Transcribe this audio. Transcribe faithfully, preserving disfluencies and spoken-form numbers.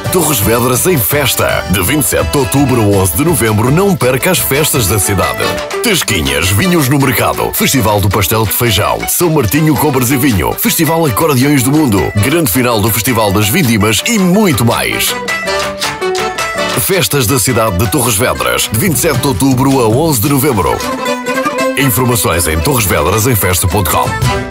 Torres Vedras em festa. De vinte e sete de outubro a onze de novembro, não perca as festas da cidade. Tasquinhas, vinhos no mercado. Festival do Pastel de Feijão. São Martinho Compras e Vinho. Festival Acordeões do Mundo. Grande final do Festival das Vindimas e muito mais. Festas da cidade de Torres Vedras. De vinte e sete de outubro a onze de novembro. Informações em torres vedras em festa ponto com.